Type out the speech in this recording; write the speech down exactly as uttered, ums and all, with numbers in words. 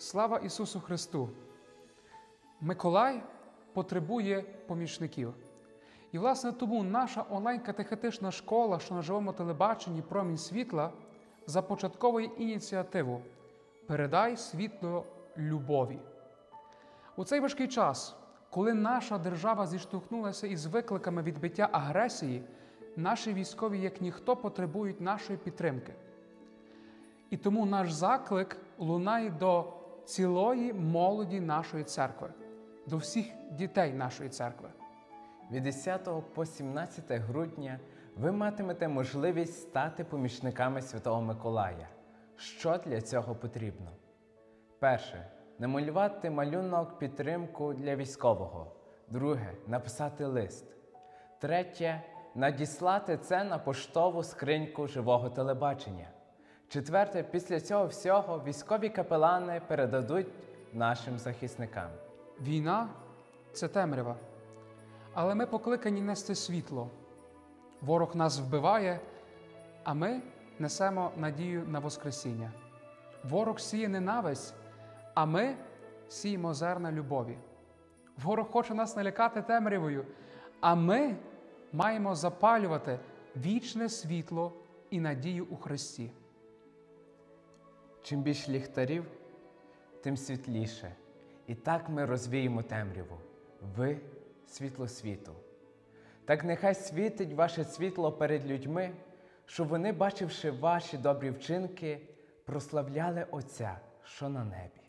Слава Ісусу Христу! Миколай потребує помічників. І, власне, тому наша онлайн-катехетична школа, що на живому телебаченні «Промінь світла», започатковує ініціативу «Передай світло любові». У цей важкий час, коли наша держава зіштовхнулася із викликами відбиття агресії, наші військові, як ніхто, потребують нашої підтримки. І тому наш заклик лунає до цілої молоді нашої церкви, до всіх дітей нашої церкви. Від десятого по сімнадцяте грудня ви матимете можливість стати помічниками Святого Миколая. Що для цього потрібно? Перше. Намалювати малюнок підтримку для військового. Друге. Написати лист. Третє. Надіслати це на поштову скриньку живого телебачення. Четверте. Після цього всього військові капелани передадуть нашим захисникам. Війна – це темрява. Але ми покликані нести світло. Ворог нас вбиває, а ми несемо надію на Воскресіння. Ворог сіє ненависть, а ми сіємо зерна любові. Ворог хоче нас налякати темрявою, а ми маємо запалювати вічне світло і надію у Христі. Чим більш ліхтарів, тим світліше. І так ми розвіємо темряву. Ви – світло світу. Так нехай світить ваше світло перед людьми, щоб вони, бачивши ваші добрі вчинки, прославляли Отця, що на небі.